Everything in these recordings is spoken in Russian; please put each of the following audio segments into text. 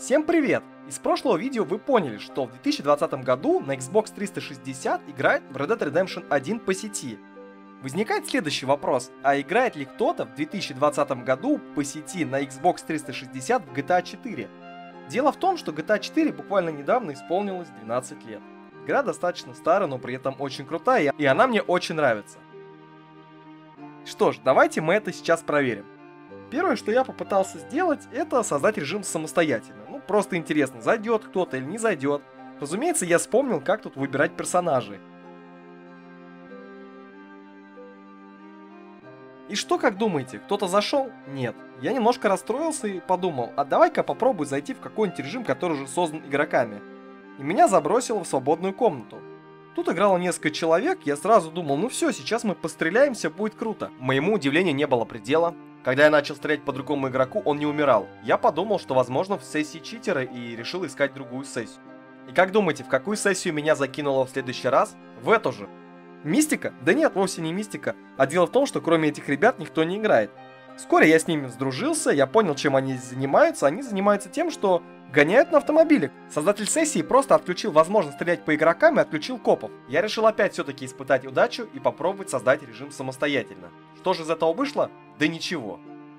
Всем привет! Из прошлого видео вы поняли, что в 2020 году на Xbox 360 играет в Red Dead Redemption 1 по сети. Возникает следующий вопрос, а играет ли кто-то в 2020 году по сети на Xbox 360 в GTA 4? Дело в том, что GTA 4 буквально недавно исполнилось 12 лет. Игра достаточно старая, но при этом очень крутая, и она мне очень нравится. Что ж, давайте мы это сейчас проверим. Первое, что я попытался сделать, это создать режим самостоятельно. Ну, просто интересно, зайдет кто-то или не зайдет. Разумеется, я вспомнил, как тут выбирать персонажей. И что, как думаете, кто-то зашел? Нет. Я немножко расстроился и подумал, а давай-ка попробуй зайти в какой-нибудь режим, который уже создан игроками. И меня забросило в свободную комнату. Тут играло несколько человек, я сразу думал, ну все, сейчас мы постреляемся, будет круто. Моему удивлению не было предела. Когда я начал стрелять по другому игроку, он не умирал. Я подумал, что возможно в сессии читера, и решил искать другую сессию. И как думаете, в какую сессию меня закинуло в следующий раз? В эту же. Мистика? Да нет, вовсе не мистика. А дело в том, что кроме этих ребят никто не играет. Вскоре я с ними сдружился, я понял, чем они занимаются. Они занимаются тем, что гоняют на автомобилях. Создатель сессии просто отключил возможность стрелять по игрокам и отключил копов. Я решил опять все-таки испытать удачу и попробовать создать режим самостоятельно. Что же из этого вышло? Да ничего.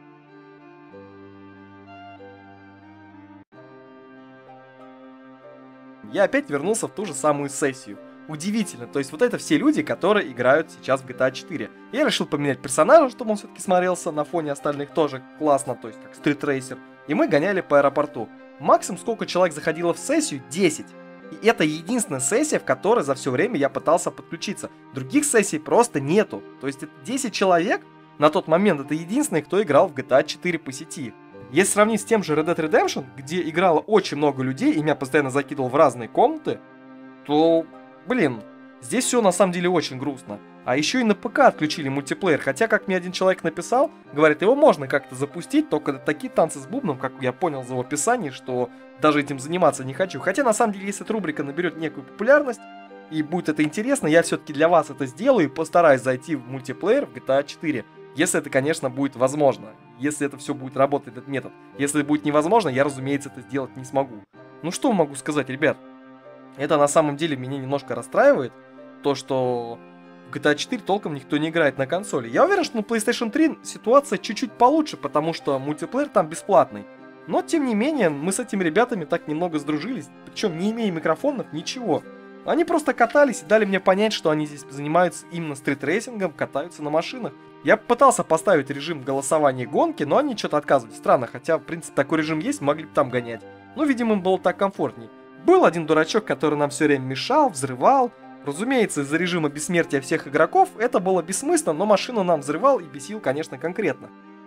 Я опять вернулся в ту же самую сессию. Удивительно, то есть вот это все люди, которые играют сейчас в GTA 4. Я решил поменять персонажа, чтобы он все-таки смотрелся на фоне остальных тоже классно, то есть как Street Racer. И мы гоняли по аэропорту. Максимум сколько человек заходило в сессию? 10. И это единственная сессия, в которой за все время я пытался подключиться. Других сессий просто нету. То есть это 10 человек на тот момент, это единственные, кто играл в GTA 4 по сети. Если сравнить с тем же Red Dead Redemption, где играло очень много людей и меня постоянно закидывал в разные комнаты, то, блин, здесь все на самом деле очень грустно. А еще и на ПК отключили мультиплеер, хотя, как мне один человек написал, говорит, его можно как-то запустить, только такие танцы с бубном, как я понял из его описания, что даже этим заниматься не хочу. Хотя, на самом деле, если эта рубрика наберет некую популярность, и будет это интересно, я все-таки для вас это сделаю и постараюсь зайти в мультиплеер в GTA 4. Если это, конечно, будет возможно. Если это все будет работать, этот метод. Если будет невозможно, я, разумеется, это сделать не смогу. Ну что могу сказать, ребят? Это на самом деле меня немножко расстраивает. То, что в GTA 4 толком никто не играет на консоли. Я уверен, что на PlayStation 3 ситуация чуть-чуть получше, потому что мультиплеер там бесплатный. Но, тем не менее, мы с этими ребятами так немного сдружились. Причем не имея микрофонов, ничего. Они просто катались и дали мне понять, что они здесь занимаются именно стритрейсингом, катаются на машинах. Я пытался поставить режим голосования гонки, но они что-то отказывались. Странно, хотя, в принципе, такой режим есть, могли бы там гонять. Но, видимо, им было так комфортней. Был один дурачок, который нам все время мешал, взрывал. Разумеется, из-за режима бессмертия всех игроков это было бессмысленно, но машину нам взрывал и бесил, конечно, конкретно.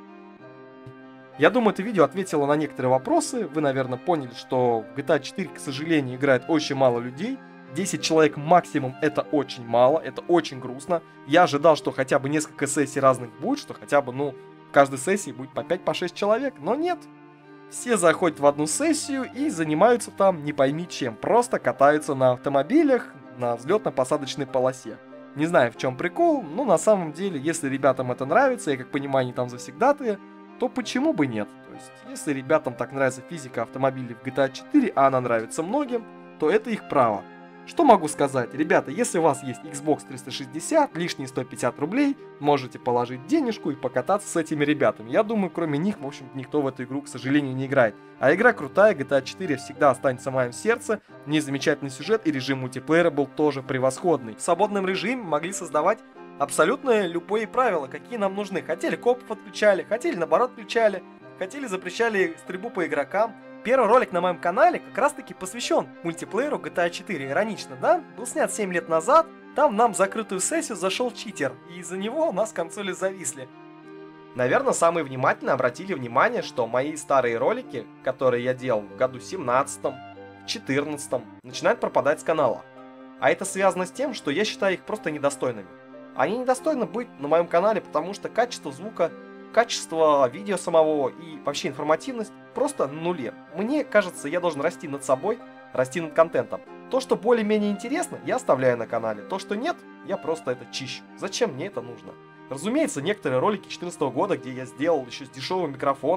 Я думаю, это видео ответило на некоторые вопросы. Вы, наверное, поняли, что в GTA 4, к сожалению, играет очень мало людей. 10 человек максимум — это очень мало, это очень грустно. Я ожидал, что хотя бы несколько сессий разных будет, что хотя бы, в каждой сессии будет по 5-6 человек, но нет. Все заходят в одну сессию и занимаются там не пойми чем, просто катаются на автомобилях на взлетно-посадочной полосе. Не знаю, в чем прикол, но на самом деле, если ребятам это нравится, я как понимаю, они там завсегдатые, то почему бы нет? То есть, если ребятам так нравится физика автомобилей в GTA 4, а она нравится многим, то это их право. Что могу сказать? Ребята, если у вас есть Xbox 360, лишние 150 рублей, можете положить денежку и покататься с этими ребятами. Я думаю, кроме них, в общем, никто в эту игру, к сожалению, не играет. А игра крутая, GTA 4 всегда останется в моем сердце, в ней замечательный сюжет, и режим мультиплеера был тоже превосходный. В свободном режиме могли создавать абсолютно любые правила, какие нам нужны. Хотели копов отключали, хотели наоборот включали, хотели запрещали стрельбу по игрокам. Первый ролик на моем канале как раз таки посвящен мультиплееру GTA 4. Иронично, да? Был снят 7 лет назад, там нам в закрытую сессию зашел читер, и из-за него у нас консоли зависли. Наверное, самые внимательно обратили внимание, что мои старые ролики, которые я делал в году 17-м, 14-м, начинают пропадать с канала. А это связано с тем, что я считаю их просто недостойными. Они недостойны быть на моем канале, потому что качество звука, качество видео самого и вообще информативность просто на нуле. Мне кажется, я должен расти над собой, расти над контентом. То, что более-менее интересно, я оставляю на канале. То, что нет, я просто это чищу. Зачем мне это нужно? Разумеется, некоторые ролики 2014 года, где я сделал еще с дешевым микрофоном,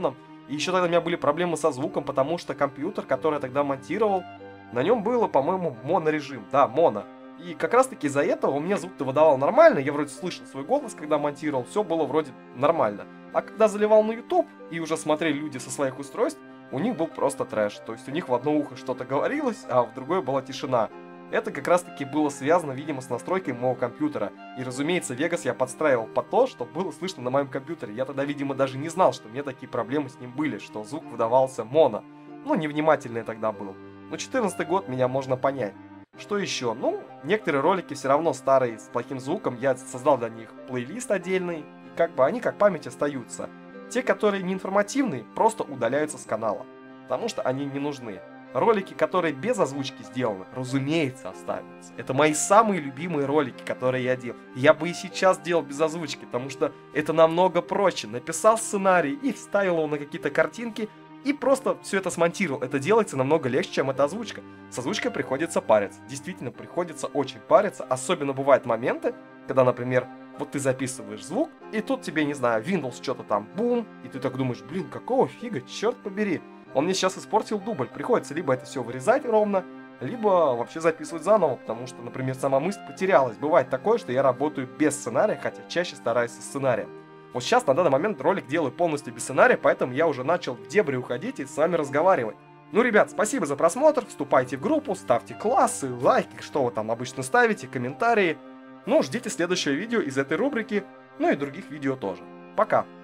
И еще тогда у меня были проблемы со звуком, потому что компьютер, который я тогда монтировал, на нем было, по-моему, монорежим. Да, моно. И как раз таки из-за этого у меня звук-то выдавал нормально, я вроде слышал свой голос, когда монтировал, все было вроде нормально. А когда заливал на YouTube, и уже смотрели люди со своих устройств, у них был просто трэш. То есть у них в одно ухо что-то говорилось, а в другое была тишина. Это как раз таки было связано, видимо, с настройкой моего компьютера. И, разумеется, Vegas я подстраивал под то, что было слышно на моем компьютере. Я тогда, видимо, даже не знал, что у меня такие проблемы с ним были, что звук выдавался моно. Ну, невнимательный я тогда был. Но 14-й год меня можно понять. Что еще? Ну, некоторые ролики все равно старые, с плохим звуком. Я создал для них плейлист отдельный. И как бы они как память остаются. Те, которые не информативные, просто удаляются с канала. Потому что они не нужны. Ролики, которые без озвучки сделаны, разумеется, останутся. Это мои самые любимые ролики, которые я делал. Я бы и сейчас делал без озвучки, потому что это намного проще. Написал сценарий и вставил его на какие-то картинки, и просто все это смонтировал. Это делается намного легче, чем эта озвучка. С озвучкой приходится париться. Действительно, приходится очень париться. Особенно бывают моменты, когда, например, вот ты записываешь звук, и тут тебе, не знаю, Windows что-то там, бум, и ты так думаешь, блин, какого фига, черт побери. Он мне сейчас испортил дубль. Приходится либо это все вырезать ровно, либо вообще записывать заново, потому что, например, сама мысль потерялась. Бывает такое, что я работаю без сценария, хотя чаще стараюсь со сценарием. Вот сейчас, на данный момент, ролик делаю полностью без сценария, поэтому я уже начал в дебри уходить и с вами разговаривать. Ну, ребят, спасибо за просмотр, вступайте в группу, ставьте классы, лайки, что вы там обычно ставите, комментарии. Ну, ждите следующее видео из этой рубрики, ну и других видео тоже. Пока!